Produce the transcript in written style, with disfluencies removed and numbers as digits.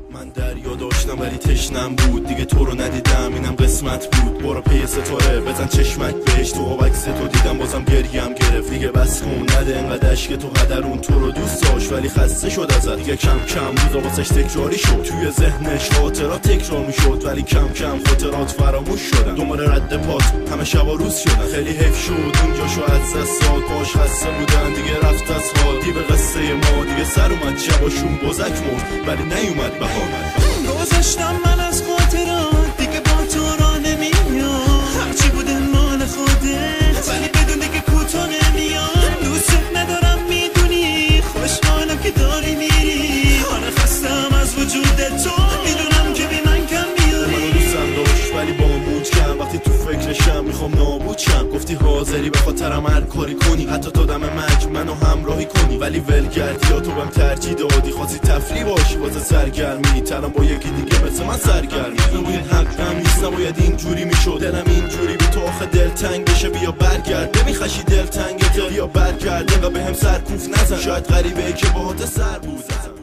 من دریا داشتم ولی تشنم بود، دیگه تو رو ندیدم اینم قسمت بود. برو پی ستاره بزن چشمک بهش، تو آب عکس تو دیدم بازم گریم گرفت. دیگه بس کن نده انقدر اشک تو هدرون، تو رو دوست داشت ولی خسته شد ازت. دیگه کم کم روزا واسش تکراری شد، توی ذهنش خاطرات تکرار میشد ولی کم کم خاطرات فراموش شدن. دوباره رد پات همه شبا روز شدن، خیلی حیف شد اونجاشو از دست داد. باش خسته بودن دیگه رفت از حال، دی به قصه ما دیگه سر اومد. شباشون بزک مرد ولی نیومد بهار. گذاشتم من از خاطرات دیگه با تو را نمیاد، هرچی بوده مال خودت ولی بدون دیگه کوتاه نمیاد. دوست ندارم میدونی، خوشحالم که داری میری. آره خستم از وجود تو، میدونم که بی من کم میاری. منو دوستم داشت ولی با موج کم، وقتی تو فکرشم میخوام نابود شم. گفتی حاضری به خاطرم هر کاری کنی، حتی تا دم مرگ منو همراهی کنی. ولی ولگردی یا تو بهم ترجیح دادی، خواستی تفریح باشی واسه سرگرمی. ترم با یکی دیگه مثل من سرگرمی، نبودین حقم نیست، نباید اینجوری میشد. دلم اینجوری به تو آخه دلتنگ بشه. بیا برگرد نمیخشی دلتنگت، بیا برگرد اینقدر بهم سرکوف نزن. شاید غریبه که باهات سر بود.